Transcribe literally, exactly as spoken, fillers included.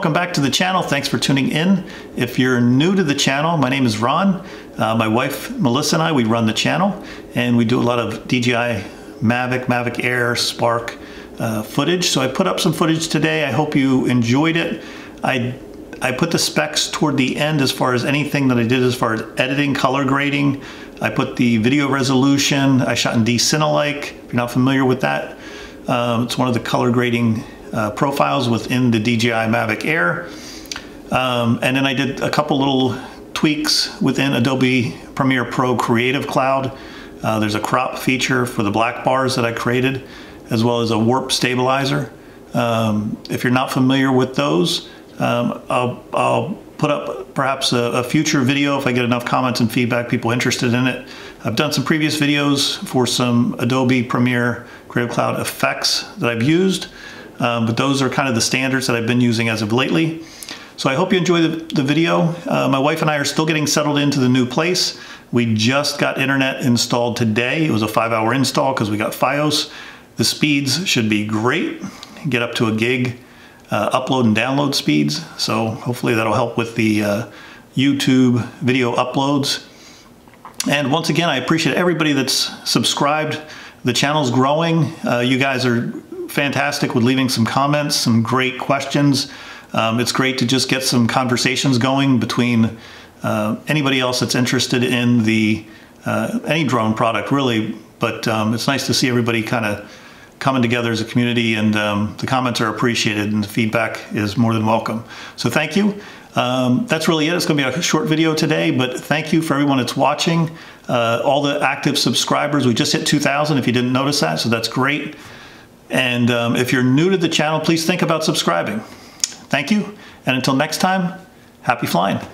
welcome back to the channel. Thanks for tuning in. If you're new to the channel, my name is Ron. Uh, my wife Melissa and I, we run the channel, and we do a lot of D J I Mavic, Mavic Air, Spark uh, footage. So I put up some footage today. I hope you enjoyed it. I I put the specs toward the end as far as anything that I did as far as editing, color grading. I put the video resolution. I shot in D-Cinelike, if you're not familiar with that. Um, it's one of the color grading uh, profiles within the D J I Mavic Air. Um, and then I did a couple little tweaks within Adobe Premiere Pro Creative Cloud. Uh, there's a crop feature for the black bars that I created, as well as a warp stabilizer. Um, if you're not familiar with those, um, I'll, I'll put up perhaps a, a future video if I get enough comments and feedback, people interested in it. I've done some previous videos for some Adobe Premiere Creative Cloud effects that I've used, um, but those are kind of the standards that I've been using as of lately. So I hope you enjoy the, the video. Uh, my wife and I are still getting settled into the new place. We just got internet installed today. It was a five hour install because we got Fios. The speeds should be great, get up to a gig uh, upload and download speeds. So hopefully that'll help with the uh, YouTube video uploads. And once again, I appreciate everybody that's subscribed. The channel's growing. Uh, you guys are fantastic with leaving some comments, some great questions. Um, it's great to just get some conversations going between uh, anybody else that's interested in the uh, any drone product, really. But um, it's nice to see everybody kind of coming together as a community, and um, the comments are appreciated and the feedback is more than welcome. So thank you. Um, that's really it. It's going to be a short video today, but thank you for everyone that's watching. Uh, all the active subscribers, we just hit two thousand if you didn't notice that, so that's great. And um, if you're new to the channel, please think about subscribing. Thank you, and until next time, happy flying.